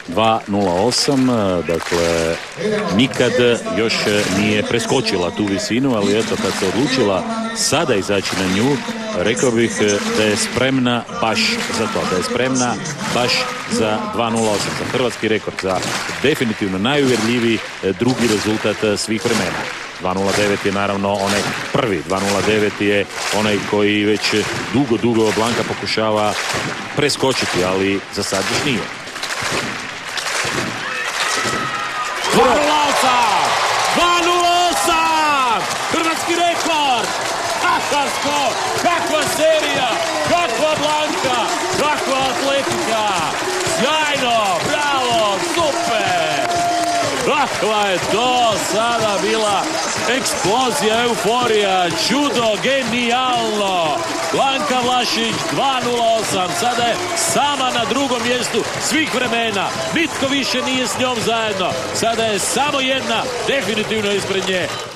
2.08, dakle nikad još nije preskočila tu visinu, ali eto kad se odlučila sada izaći na nju, rekao bih da je spremna baš za to, da je spremna baš za 2.08, za hrvatski rekord, za definitivno najuvjerljiviji drugi rezultat svih vremena. 2.09 je naravno onaj prvi, 2.09 je onaj koji već dugo Blanka pokušava preskočiti, ali za sad još nije. 2.08! Hrvatski rekord! Kakav skok! Kakva serija! Kakva Blanka! Kakva atletika! Sjajno! Bravo! Super! Kakva je to sada bila eksplozija, euforija, čudo, genijalno! Blanka Vlašić 2.08, sada je sama na drugom mjestu svih vremena. Nitko više nije s njom zajedno. Sada je samo jedna definitivno ispred nje.